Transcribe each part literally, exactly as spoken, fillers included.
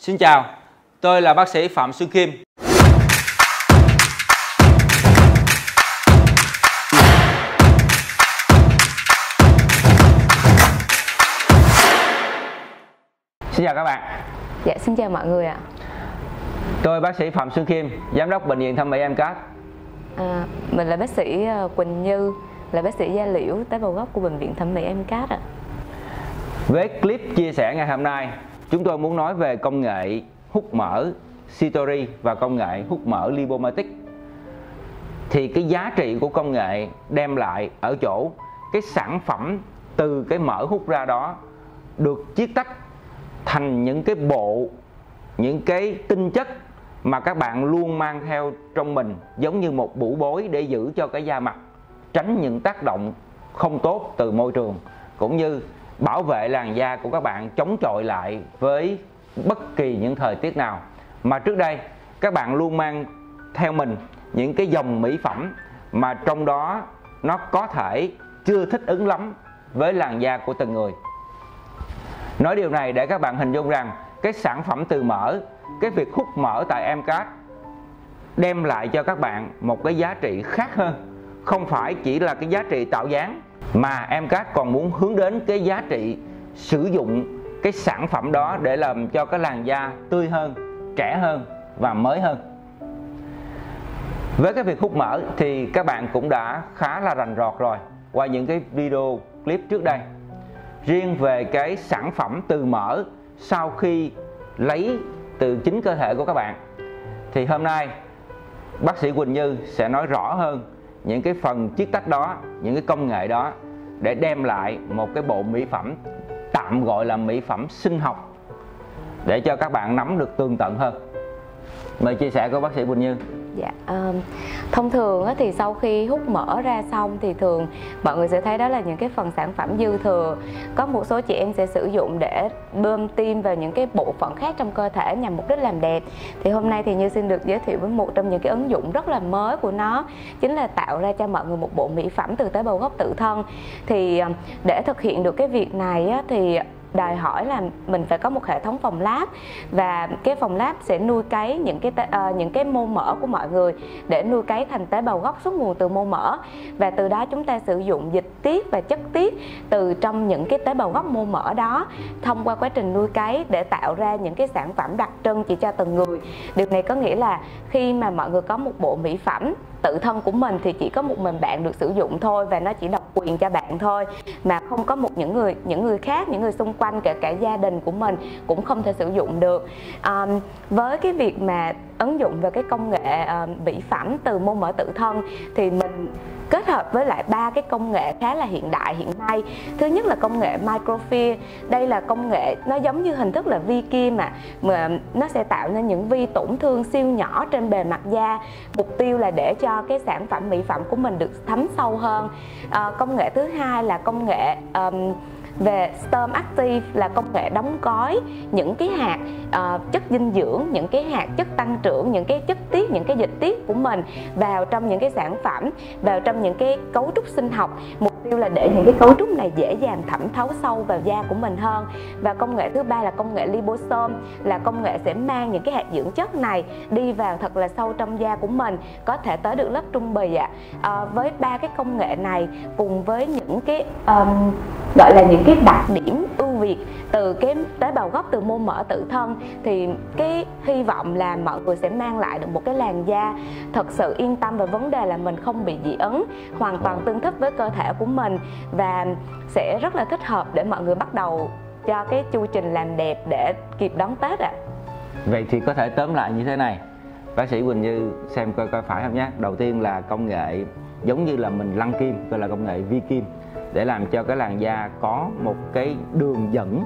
Xin chào, tôi là bác sĩ Phạm Xuân Kim. Xin chào các bạn. Dạ, xin chào mọi người ạ. Tôi bác sĩ Phạm Xuân Kim, giám đốc bệnh viện thẩm mỹ em cát. À, mình là bác sĩ Quỳnh Như, là bác sĩ da liễu tế bào gốc của bệnh viện thẩm mỹ em cát ạ. Với clip chia sẻ ngày hôm nay, chúng tôi muốn nói về công nghệ hút mỡ Sytori và công nghệ hút mỡ Lipomatic. Thì cái giá trị của công nghệ đem lại ở chỗ cái sản phẩm từ cái mỡ hút ra đó được chiết tách thành những cái bộ, những cái tinh chất mà các bạn luôn mang theo trong mình, giống như một bụ bối để giữ cho cái da mặt tránh những tác động không tốt từ môi trường, cũng như bảo vệ làn da của các bạn chống chọi lại với bất kỳ những thời tiết nào. Mà trước đây các bạn luôn mang theo mình những cái dòng mỹ phẩm mà trong đó nó có thể chưa thích ứng lắm với làn da của từng người. Nói điều này để các bạn hình dung rằng cái sản phẩm từ mỡ, cái việc hút mỡ tại em cát đem lại cho các bạn một cái giá trị khác hơn. Không phải chỉ là cái giá trị tạo dáng, mà em cát còn muốn hướng đến cái giá trị sử dụng cái sản phẩm đó để làm cho cái làn da tươi hơn, trẻ hơn và mới hơn. Với cái việc hút mỡ thì các bạn cũng đã khá là rành rọt rồi qua những cái video clip trước đây. Riêng về cái sản phẩm từ mỡ sau khi lấy từ chính cơ thể của các bạn, thì hôm nay bác sĩ Quỳnh Như sẽ nói rõ hơn những cái phần chiết tách đó, những cái công nghệ đó, để đem lại một cái bộ mỹ phẩm tạm gọi là mỹ phẩm sinh học để cho các bạn nắm được tường tận hơn. Mời chia sẻ của bác sĩ Quỳnh Như. Dạ, um, thông thường thì sau khi hút mỡ ra xong thì thường mọi người sẽ thấy đó là những cái phần sản phẩm dư thừa. Có một số chị em sẽ sử dụng để bơm tiêm vào những cái bộ phận khác trong cơ thể nhằm mục đích làm đẹp. Thì hôm nay thì Như xin được giới thiệu với một trong những cái ứng dụng rất là mới của nó, chính là tạo ra cho mọi người một bộ mỹ phẩm từ tế bào gốc tự thân. Thì để thực hiện được cái việc này á, thì đòi hỏi là mình phải có một hệ thống phòng lab, và cái phòng lab sẽ nuôi cấy những cái uh, những cái mô mỡ của mọi người để nuôi cấy thành tế bào gốc xuất nguồn từ mô mỡ, và từ đó chúng ta sử dụng dịch tiết và chất tiết từ trong những cái tế bào gốc mô mỡ đó thông qua quá trình nuôi cấy để tạo ra những cái sản phẩm đặc trưng chỉ cho từng người. Điều này có nghĩa là khi mà mọi người có một bộ mỹ phẩm tự thân của mình thì chỉ có một mình bạn được sử dụng thôi, và nó chỉ độc quyền cho bạn thôi, mà không có một những người những người khác, những người xung quanh, kể cả gia đình của mình cũng không thể sử dụng được. À, với cái việc mà ứng dụng về cái công nghệ uh, mỹ phẩm từ mô mỡ tự thân thì mình kết hợp với lại ba cái công nghệ khá là hiện đại hiện nay. Thứ nhất là công nghệ microfilm. Đây là công nghệ nó giống như hình thức là vi kim mà, mà nó sẽ tạo nên những vi tổn thương siêu nhỏ trên bề mặt da. Mục tiêu là để cho cái sản phẩm mỹ phẩm của mình được thấm sâu hơn. À, công nghệ thứ hai là công nghệ um, về Sperm Active, là công nghệ đóng gói những cái hạt uh, chất dinh dưỡng, những cái hạt chất tăng trưởng, những cái chất tiết, những cái dịch tiết của mình vào trong những cái sản phẩm, vào trong những cái cấu trúc sinh học. Mục tiêu là để những cái cấu trúc này dễ dàng thẩm thấu sâu vào da của mình hơn. Và công nghệ thứ ba là công nghệ liposome, là công nghệ sẽ mang những cái hạt dưỡng chất này đi vào thật là sâu trong da của mình, có thể tới được lớp trung bì ạ. À, với ba cái công nghệ này cùng với những cái um, gọi là những cái đặc điểm ưu việt từ cái tế bào gốc từ mô mỡ tự thân, thì cái hy vọng là mọi người sẽ mang lại được một cái làn da thật sự yên tâm về vấn đề là mình không bị dị ứng, hoàn toàn tương thích với cơ thể của mình, và sẽ rất là thích hợp để mọi người bắt đầu cho cái chu trình làm đẹp để kịp đón Tết ạ. À. Vậy thì có thể tóm lại như thế này, bác sĩ Quỳnh Như xem coi coi phải không nhé. Đầu tiên là công nghệ giống như là mình lăn kim, gọi là công nghệ vi kim, để làm cho cái làn da có một cái đường dẫn.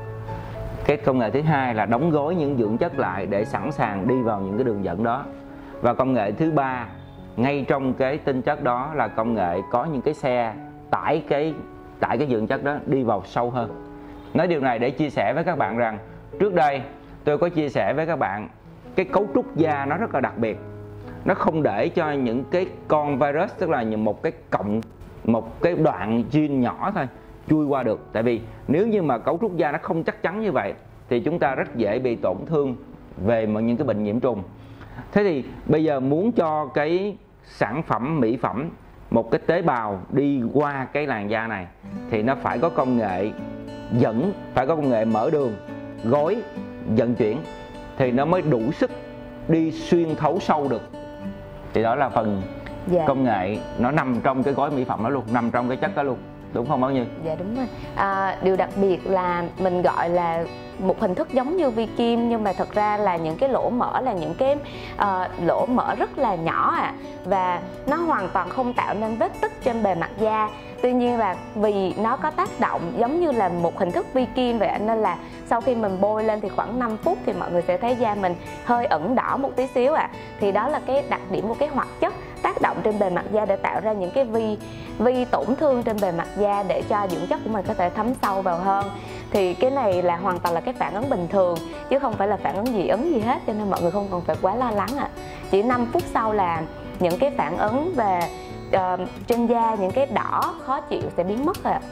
Cái công nghệ thứ hai là đóng gói những dưỡng chất lại để sẵn sàng đi vào những cái đường dẫn đó. Và công nghệ thứ ba ngay trong cái tinh chất đó là công nghệ có những cái xe tải cái tải cái dưỡng chất đó đi vào sâu hơn. Nói điều này để chia sẻ với các bạn rằng trước đây tôi có chia sẻ với các bạn cái cấu trúc da nó rất là đặc biệt. Nó không để cho những cái con virus, tức là một cái cọng, một cái đoạn gene nhỏ thôi chui qua được. Tại vì nếu như mà cấu trúc da nó không chắc chắn như vậy thì chúng ta rất dễ bị tổn thương về những cái bệnh nhiễm trùng. Thế thì bây giờ muốn cho cái sản phẩm mỹ phẩm, một cái tế bào đi qua cái làn da này thì nó phải có công nghệ dẫn, phải có công nghệ mở đường, gói, vận chuyển thì nó mới đủ sức đi xuyên thấu sâu được. Thì đó là phần dạ. công nghệ nó nằm trong cái gói mỹ phẩm đó luôn, nằm trong cái chất đó luôn, đúng không Bảo Như? Dạ đúng rồi. À, điều đặc biệt là mình gọi là một hình thức giống như vi kim, nhưng mà thật ra là những cái lỗ mở là những cái uh, lỗ mở rất là nhỏ à, và nó hoàn toàn không tạo nên vết tích trên bề mặt da. Tuy nhiên là vì nó có tác động giống như là một hình thức vi kim vậy, nên là sau khi mình bôi lên thì khoảng năm phút thì mọi người sẽ thấy da mình hơi ửng đỏ một tí xíu à. Thì đó là cái đặc điểm của cái hoạt chất tác động trên bề mặt da để tạo ra những cái vi vi tổn thương trên bề mặt da để cho dưỡng chất của mình có thể thấm sâu vào hơn. Thì cái này là hoàn toàn là cái phản ứng bình thường chứ không phải là phản ứng dị ứng gì hết, cho nên mọi người không cần phải quá lo lắng ạ. À. Chỉ năm phút sau là những cái phản ứng về uh, trên da, những cái đỏ khó chịu sẽ biến mất rồi ạ.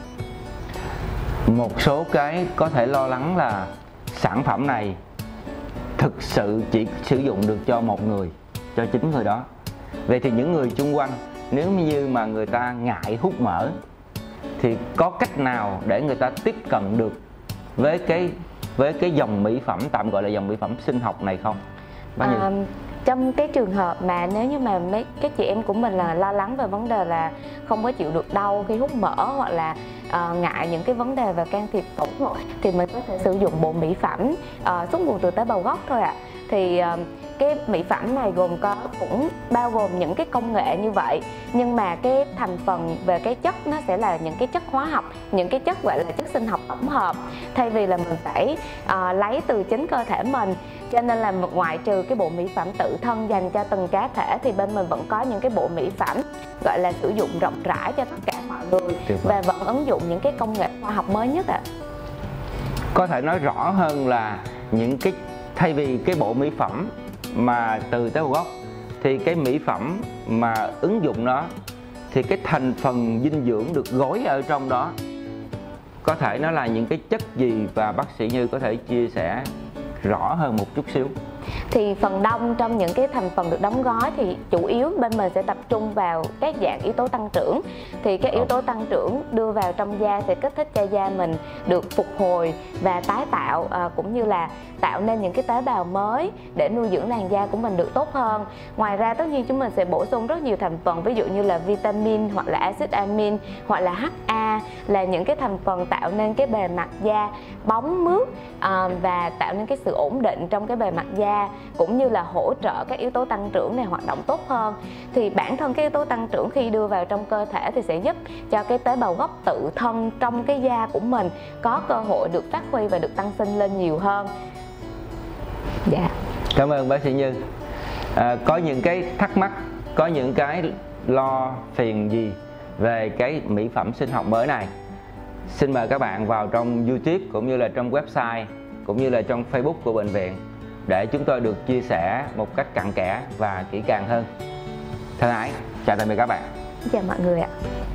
Một số cái có thể lo lắng là sản phẩm này thực sự chỉ sử dụng được cho một người, cho chính người đó. Vậy thì những người xung quanh, nếu như mà người ta ngại hút mỡ thì có cách nào để người ta tiếp cận được với cái với cái dòng mỹ phẩm, tạm gọi là dòng mỹ phẩm sinh học này không? À, trong cái trường hợp mà nếu như mà mấy cái chị em của mình là lo lắng về vấn đề là không có chịu được đau khi hút mỡ, hoặc là uh, ngại những cái vấn đề về can thiệp phẫu thuật, thì mình có thể sử dụng bộ mỹ phẩm uh, xuất nguồn từ tế bào gốc thôi ạ. À. Thì uh, cái mỹ phẩm này gồm có cũng bao gồm những cái công nghệ như vậy, nhưng mà cái thành phần về cái chất nó sẽ là những cái chất hóa học, những cái chất gọi là chất sinh học tổng hợp, thay vì là mình phải uh, lấy từ chính cơ thể mình. Cho nên là ngoại trừ cái bộ mỹ phẩm tự thân dành cho từng cá thể thì bên mình vẫn có những cái bộ mỹ phẩm gọi là sử dụng rộng rãi cho tất cả mọi người, và vẫn ứng dụng những cái công nghệ khoa học mới nhất ạ. À. Có thể nói rõ hơn là những cái thay vì cái bộ mỹ phẩm mà từ tế bào gốc thì cái mỹ phẩm mà ứng dụng nó thì cái thành phần dinh dưỡng được gói ở trong đó có thể nó là những cái chất gì, và bác sĩ Như có thể chia sẻ rõ hơn một chút xíu. Thì phần đông trong những cái thành phần được đóng gói thì chủ yếu bên mình sẽ tập trung vào các dạng yếu tố tăng trưởng. Thì các yếu tố tăng trưởng đưa vào trong da sẽ kích thích cho da mình được phục hồi và tái tạo, à, cũng như là tạo nên những cái tế bào mới để nuôi dưỡng làn da của mình được tốt hơn. Ngoài ra tất nhiên chúng mình sẽ bổ sung rất nhiều thành phần, ví dụ như là vitamin hoặc là axit amin hoặc là hát a, là những cái thành phần tạo nên cái bề mặt da bóng mướt, à, và tạo nên cái sự ổn định trong cái bề mặt da, cũng như là hỗ trợ các yếu tố tăng trưởng này hoạt động tốt hơn. Thì bản thân cái yếu tố tăng trưởng khi đưa vào trong cơ thể thì sẽ giúp cho cái tế bào gốc tự thân trong cái da của mình có cơ hội được phát huy và được tăng sinh lên nhiều hơn. Dạ. Cảm ơn bác sĩ Như. À, có những cái thắc mắc, có những cái lo phiền gì về cái mỹ phẩm sinh học mới này, xin mời các bạn vào trong YouTube cũng như là trong website cũng như là trong Facebook của bệnh viện để chúng tôi được chia sẻ một cách cặn kẽ và kỹ càng hơn. Thân ái, chào tạm biệt các bạn. Chào mọi người ạ.